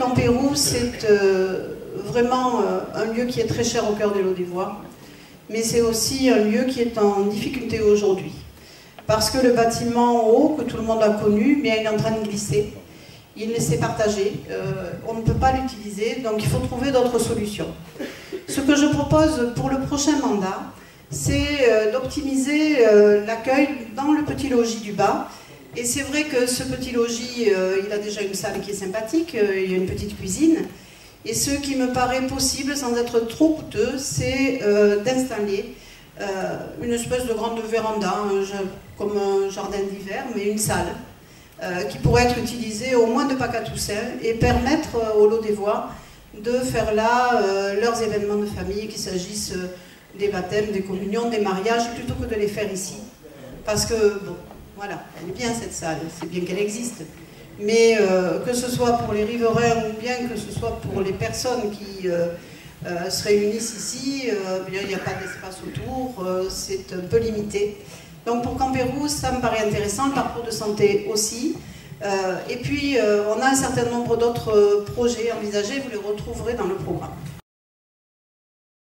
Campérou, c'est vraiment un lieu qui est très cher au cœur des Lot-des-Voix, mais c'est aussi un lieu qui est en difficulté aujourd'hui. Parce que le bâtiment en haut, que tout le monde a connu, bien, il est en train de glisser. Il s'est partagé, on ne peut pas l'utiliser, donc il faut trouver d'autres solutions. Ce que je propose pour le prochain mandat, c'est d'optimiser l'accueil dans le petit logis du bas. Et c'est vrai que ce petit logis, il a déjà une salle qui est sympathique, il y a une petite cuisine. Et ce qui me paraît possible, sans être trop coûteux, c'est d'installer une espèce de grande véranda, comme un jardin d'hiver, mais une salle, qui pourrait être utilisée au moins de Pâques à Toussaint et permettre aux Lot-des-Voix de faire là leurs événements de famille, qu'il s'agisse des baptêmes, des communions, des mariages, plutôt que de les faire ici. Parce que, bon, voilà, elle est bien cette salle, c'est bien qu'elle existe. Mais que ce soit pour les riverains ou bien que ce soit pour les personnes qui se réunissent ici, il n'y a pas d'espace autour, c'est un peu limité. Donc pour Campérou, ça me paraît intéressant, le parcours de santé aussi. Et puis on a un certain nombre d'autres projets envisagés, vous les retrouverez dans le programme.